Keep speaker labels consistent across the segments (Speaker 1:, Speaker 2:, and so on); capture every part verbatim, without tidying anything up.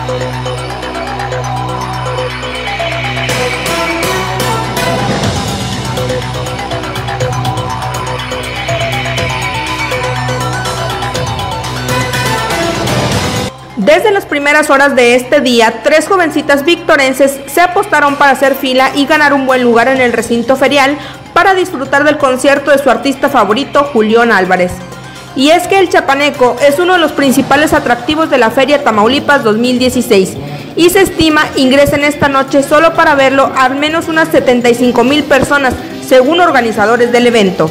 Speaker 1: Desde las primeras horas de este día, tres jovencitas victorenses se apostaron para hacer fila y ganar un buen lugar en el recinto ferial para disfrutar del concierto de su artista favorito, Julián Álvarez. Y es que el chapaneco es uno de los principales atractivos de la Feria Tamaulipas dos mil dieciséis y se estima ingresen esta noche solo para verlo al menos unas setenta y cinco mil personas, según organizadores del evento.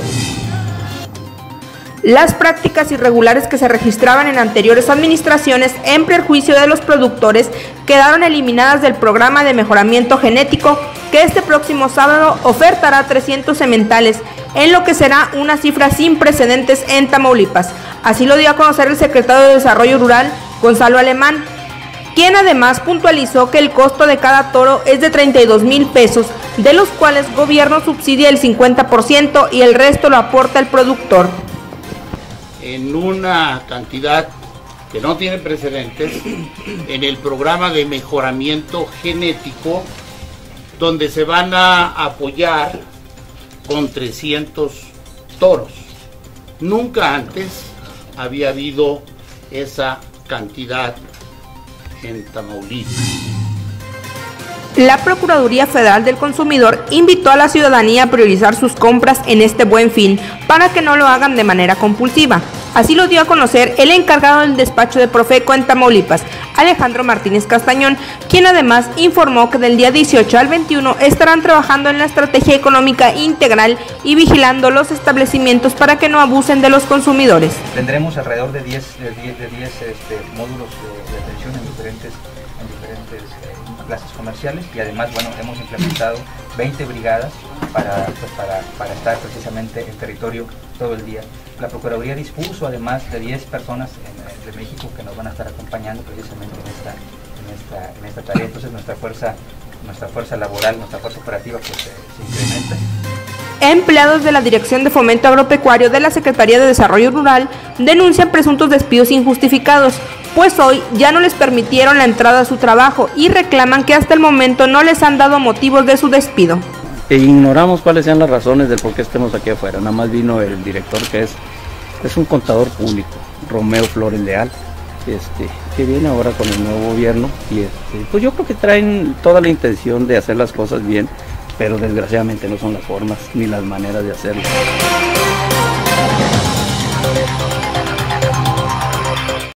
Speaker 1: Las prácticas irregulares que se registraban en anteriores administraciones en perjuicio de los productores quedaron eliminadas del programa de mejoramiento genético que este próximo sábado ofertará trescientos sementales, en lo que será una cifra sin precedentes en Tamaulipas. Así lo dio a conocer el secretario de Desarrollo Rural, Gonzalo Alemán, quien además puntualizó que el costo de cada toro es de treinta y dos mil pesos, de los cuales el gobierno subsidia el cincuenta por ciento y el resto lo aporta el productor.
Speaker 2: En una cantidad que no tiene precedentes, en el programa de mejoramiento genético, donde se van a apoyar con trescientos toros. Nunca antes había habido esa cantidad en Tamaulipas.
Speaker 1: La Procuraduría Federal del Consumidor invitó a la ciudadanía a priorizar sus compras en este Buen Fin para que no lo hagan de manera compulsiva. Así lo dio a conocer el encargado del despacho de Profeco en Tamaulipas, Alejandro Martínez Castañón, quien además informó que del día dieciocho al veintiuno estarán trabajando en la estrategia económica integral y vigilando los establecimientos para que no abusen de los consumidores.
Speaker 3: Tendremos alrededor de diez, de diez, de diez este, módulos de, de atención en diferentes, en diferentes eh, plazas comerciales y además, bueno, hemos implementado veinte brigadas para, pues, para, para estar precisamente en territorio todo el día. La Procuraduría dispuso además de diez personas en, de México que nos van a estar acompañando precisamente en esta, en esta, en esta tarea. Entonces nuestra fuerza, nuestra fuerza laboral, nuestra fuerza operativa pues, eh, se incrementa.
Speaker 1: Empleados de la Dirección de Fomento Agropecuario de la Secretaría de Desarrollo Rural denuncian presuntos despidos injustificados, pues hoy ya no les permitieron la entrada a su trabajo y reclaman que hasta el momento no les han dado motivos de su despido.
Speaker 4: E ignoramos cuáles sean las razones del por qué estemos aquí afuera. Nada más vino el director, que es, es un contador público, Romeo Flores Leal, este, que viene ahora con el nuevo gobierno y este, pues yo creo que traen toda la intención de hacer las cosas bien, pero desgraciadamente no son las formas ni las maneras de hacerlo.